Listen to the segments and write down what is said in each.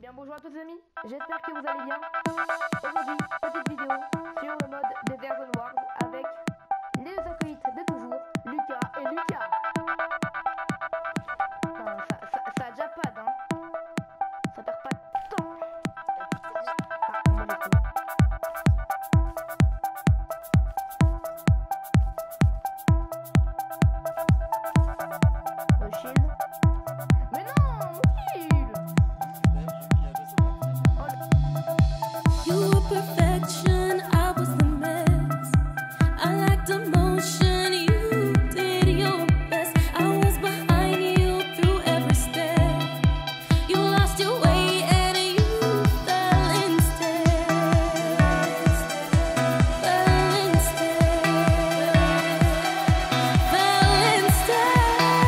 bien bonjour à tous les amis, j'espère que vous allez bien. Aujourd'hui, petite vidéo sur le mode Desert Zone Wars avec les acolytes de toujours, Lucas et Lucas. Enfin, ça a déjà pas hein. Ça perd pas de temps. Le shield. Mais non, shield. You were perfection, I was the mess. I lacked emotion, you did your best. I was behind you through every step. You lost your way and you fell instead. Fell instead. Fell instead.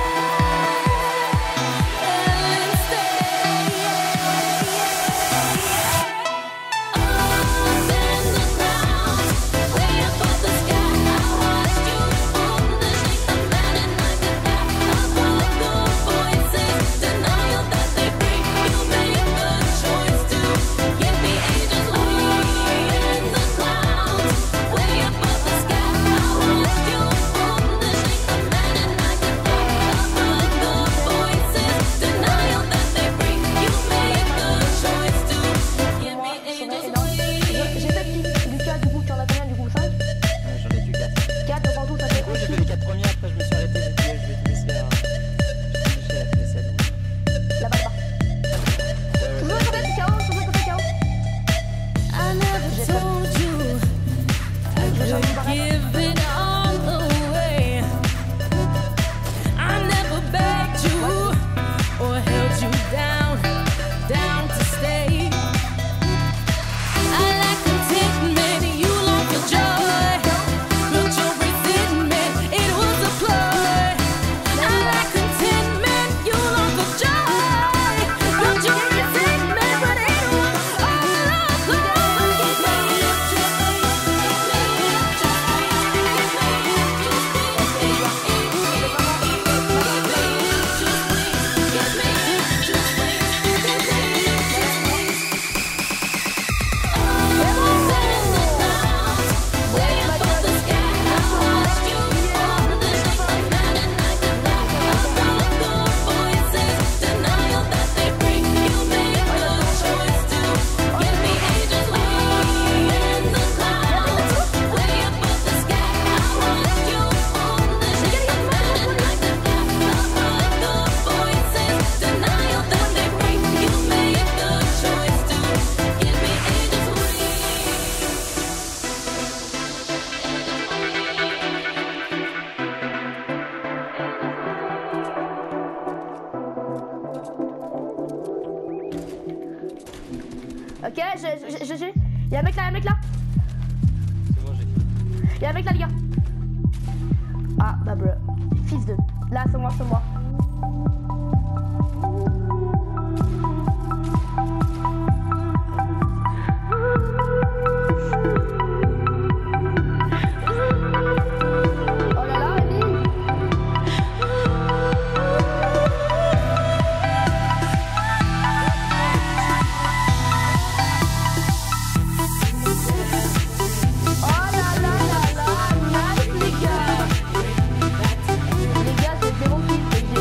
J'ai fait petit. Lucas, du coup, tu en as combien du coup 5? J'en ai que 4. 4 devant tout, ça fait Du coup, j'ai fait les 4 premiers, après je me suis arrêté, j'ai dit je vais te laisser à la vaisselle. là-bas, là-bas. Toujours ça fait KO, toujours ça fait KO. I never told you I could give it all away. I never begged you or held you down to stay. I lack contentment, you long for joy. Built your resentment, it was a ploy. I lack contentment, you long for joy. Built your resentment, but it was all a Ok, il y a un mec là, C'est bon, j'ai fini. Il y a un mec là, les gars. Ah, bah, bro. Fils de. Là, c'est moi, c'est moi. Oh là là, Annie. Oh là là là là, nice les gars. Les gars, c'est 0 kill, c'est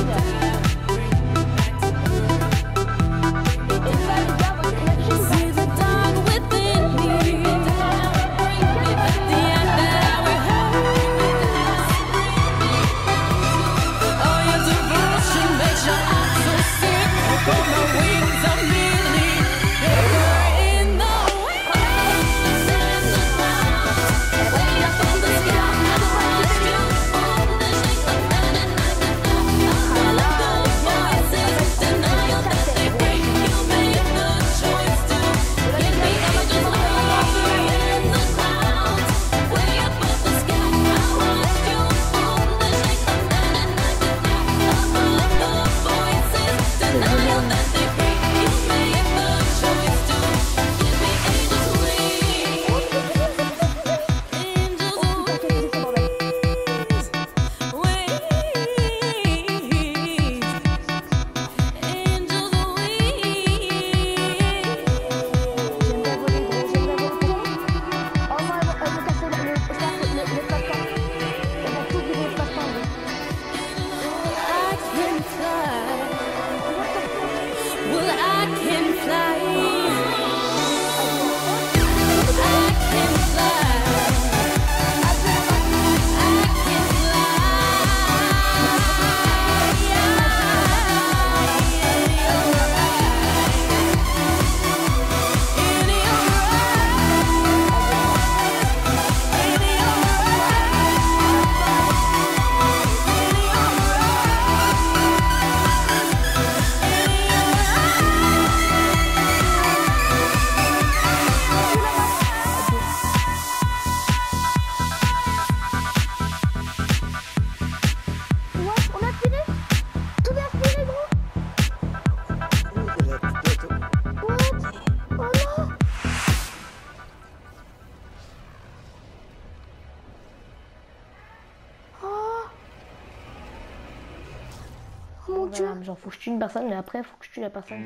Genre, faut que je tue une personne, mais après, faut que je tue la personne.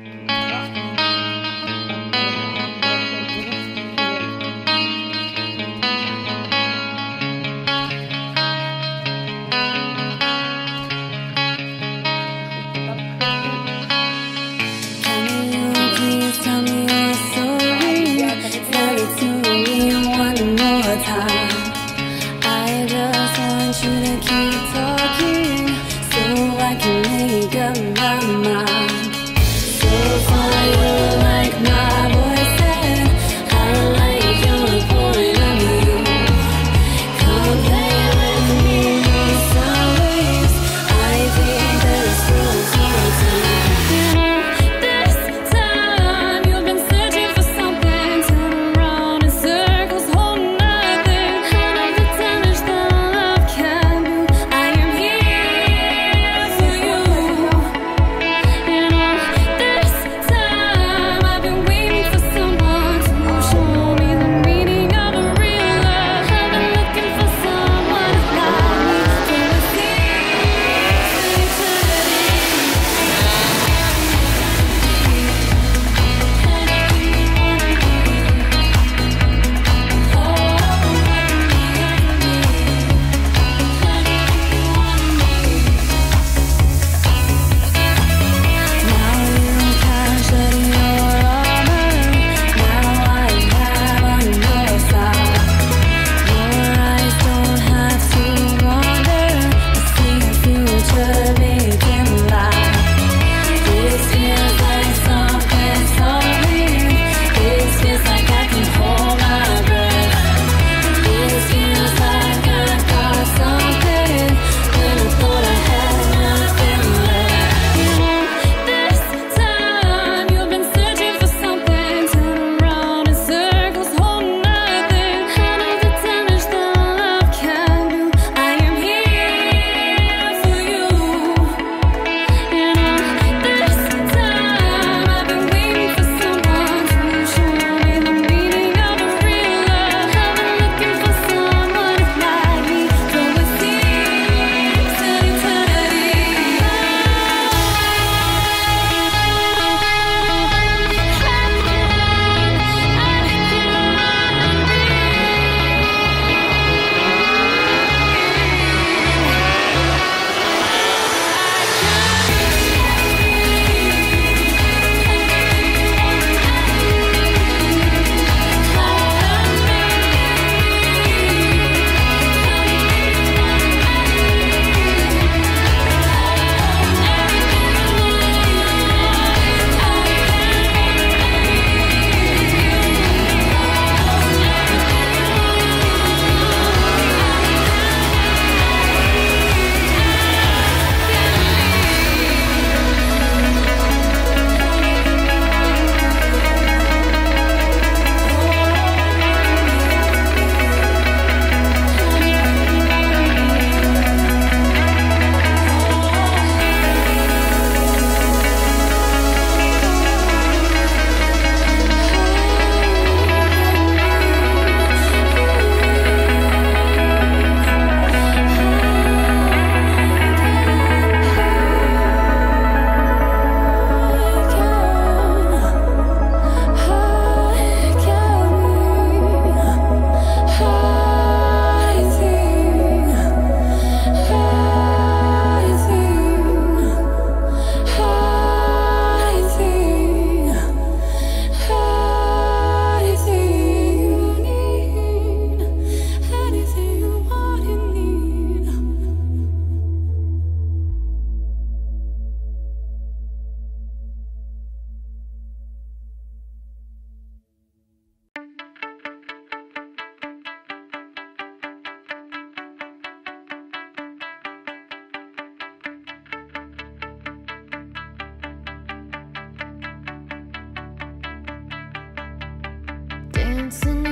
dancing